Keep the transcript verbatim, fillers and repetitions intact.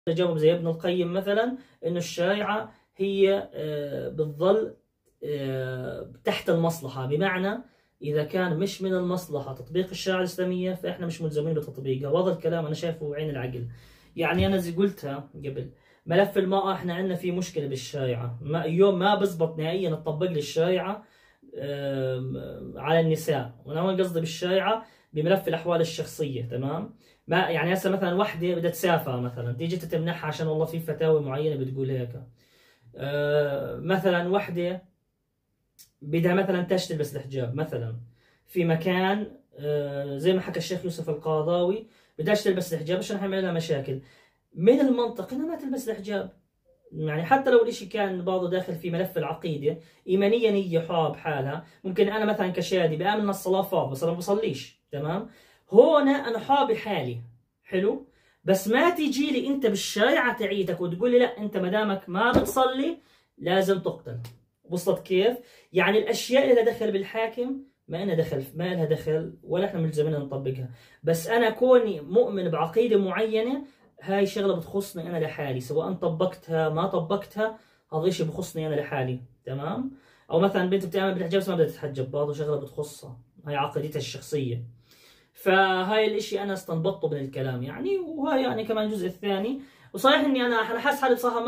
جاوب زي ابن القيم مثلا انه الشريعه هي بتظل تحت المصلحه، بمعنى اذا كان مش من المصلحه تطبيق الشريعه الاسلاميه فاحنا مش ملزمين بتطبيقها، وهذا الكلام انا شايفه بعين العقل. يعني انا زي قلتها قبل، ملف المراه احنا عندنا فيه مشكله بالشريعه، ما يوم ما بزبط نهائيا تطبق لي الشريعه على النساء، وانا وين قصدي بالشريعه؟ بملف الاحوال الشخصيه، تمام؟ ما يعني هسه مثلا وحده بدها تسافر مثلا، تيجي تمنحها عشان والله في فتاوى معينه بتقول هيك. أه مثلا وحده بدها مثلا تاش تلبس الحجاب مثلا في مكان، أه زي ما حكى الشيخ يوسف القرضاوي، بدهاش تلبس الحجاب عشان حيعمل لها مشاكل. من المنطق انها ما تلبس الحجاب، يعني حتى لو الاشي كان بعضه داخل في ملف العقيده، ايمانيا هي حرة بحالها. ممكن انا مثلا كشادي بامن الصلاه فرض بس انا ما بصليش، تمام؟ هون انا حر بحالي، حلو؟ بس ما تيجي لي انت بالشريعه تعيتك وتقول لي لا انت ما دامك ما بتصلي لازم تقتل. وصلت كيف؟ يعني الاشياء اللي لها دخل بالحاكم ما لها دخل، ما لها دخل ولا احنا ملزمين نطبقها. بس انا كوني مؤمن بعقيده معينه، هاي شغله بتخصني انا لحالي، سواء طبقتها ما طبقتها هذا شيء بخصني انا لحالي، تمام؟ او مثلا بنت بتعمل بالحجاب بس ما بدها تتحجب، برضه شغله بتخصها، هاي عقيدتها الشخصيه. فهاي الاشي انا استنبطته من الكلام يعني، وهاي يعني كمان الجزء الثاني. وصحيح اني انا انا حاسس حالي بصراحه